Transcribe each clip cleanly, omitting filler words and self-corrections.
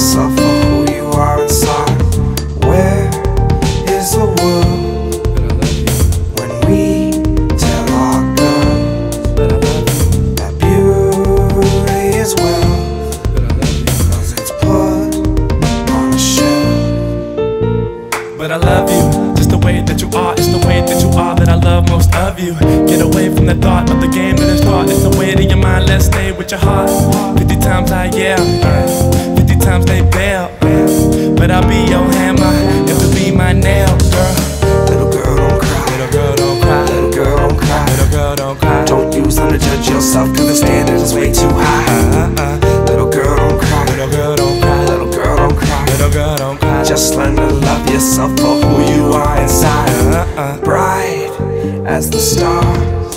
yourself for who you are inside. Where is the world when we tell our girls that beauty is wealth? 'Cause it's put on a shelf. But I love you, just the way that you are. It's the way that you are that I love most of you. Get away from the thought of the game that is taught. It's the way to your mind, let's stay with your heart. 50 times I yell, 50 times they bail, but I'll be your hammer if you be my nail, girl. Little girl, don't cry. Little girl, don't cry. Little girl, don't cry. Little girl, don't cry. Don't use them to judge yourself, 'cause the standard is way too high. Little girl, don't cry. Little girl, don't cry. Little girl, don't cry. Little girl, don't cry. Just learn to love yourself for who you are inside. Bright as the stars,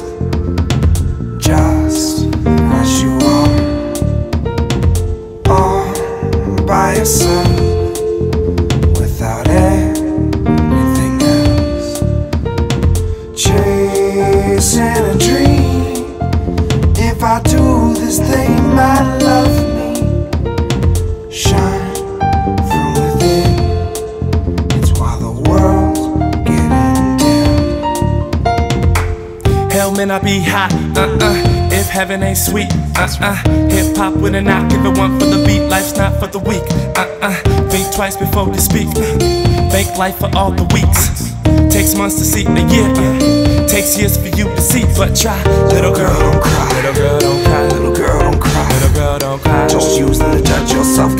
just as you are, all by yourself, without anything else. Chasing a dream. If I do this, they might love me. Shine from within. It's while the world's getting dim. Hell, man, I be hot, if heaven ain't sweet, Hip hop with a knock, give it one for the beat. Life's not for the weak, Think twice before you speak. Fake life for all the weeks. Takes months to see a year, takes years for you to see. But try, little girl, don't cry. Little girl, don't cry. Little girl, don't cry. Little girl, don't cry. Just use them to judge yourself,